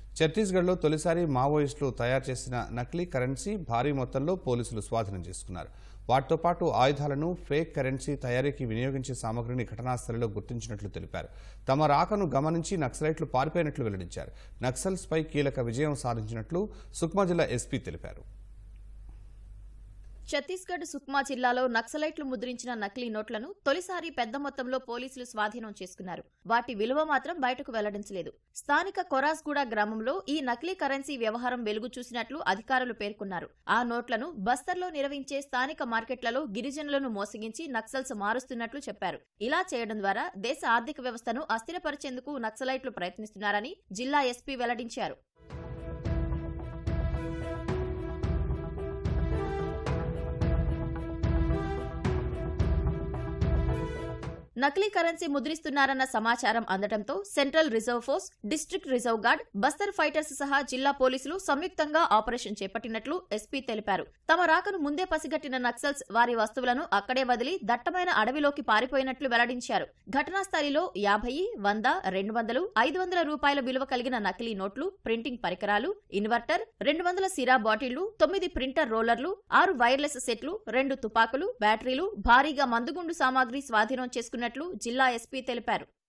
ఛత్తీస్గఢ్లో తొలిసారి మావోయిస్టులు తయారు చేసిన నకిలీ కరెన్సీ భారీ మొత్తంలో పోలీసులు స్వాధీనం చేసుకున్నారు. వాటితో పాటు ఆయుధాలను, ఫేక్ కరెన్సీ తయారీకి వినియోగించే సామగ్రిని ఘటనాస్థలిలో గుర్తించినట్లు తెలిపారు. తమ రాకను గమనించి నక్సలైట్లు పారిపోయినట్లు వెల్లడించారు. నక్సల్స్పై కీలక విజయం సాధించినట్లు సుక్మా జిల్లా ఎస్పీ తెలిపారు. ఛత్తీస్గఢ్ సుక్మా జిల్లాలో నక్సలైట్లు ముద్రించిన నకిలీ నోట్లను తొలిసారి పెద్ద మొత్తంలో పోలీసులు స్వాధీనం చేసుకున్నారు. వాటి విలువ మాత్రం బయటకు వెల్లడించలేదు. స్థానిక కొరాస్గూడ గ్రామంలో ఈ నకిలీ కరెన్సీ వ్యవహారం వెలుగు చూసినట్లు అధికారులు పేర్కొన్నారు. ఆ నోట్లను బస్తర్లో నిర్వహించే స్థానిక మార్కెట్లలో గిరిజనులను మోసగించి నక్సల్స్ మారుస్తున్నట్లు చెప్పారు. ఇలా చేయడం ద్వారా దేశ ఆర్థిక వ్యవస్థను అస్థిరపరిచేందుకు నక్సలైట్లు ప్రయత్నిస్తున్నారని జిల్లా ఎస్పీ వెల్లడించారు. నకిలీ కరెన్సీ ముద్రిస్తున్నారన్న సమాచారం అందడంతో central reserve force, district reserve guard, Bastar fighters సహా జిల్లా పోలీసులు సంయుక్తంగా ఆపరేషన్ చేపట్టినట్లు ఎస్పీ తెలిపారు. తమ రాకను ముందే పసిగట్టిన నక్సల్స్ వారి వస్తువులను అక్కడే వదిలి దట్టమైన అడవిలోకి పారిపోయినట్లు వెల్లడించారు. ఘటనా స్థలిలో 50, 100, 200, 500 రూపాయల విలువ కలిగిన నకిలీ నోట్లు, ప్రింటింగ్ పరికరాలు, ఇన్వర్టర్, 200 సిరా బాటిళ్లు, 9 ప్రింటర్ రోలర్లు, 6 వైర్లెస్ సెట్లు, 2 తుపాకులు, బ్యాటరీలు, భారీగా మందుగుండు సామాగ్రి స్వాధీనం చేసుకున్నట్లు జిల్లా ఎస్పీ తెలిపారు.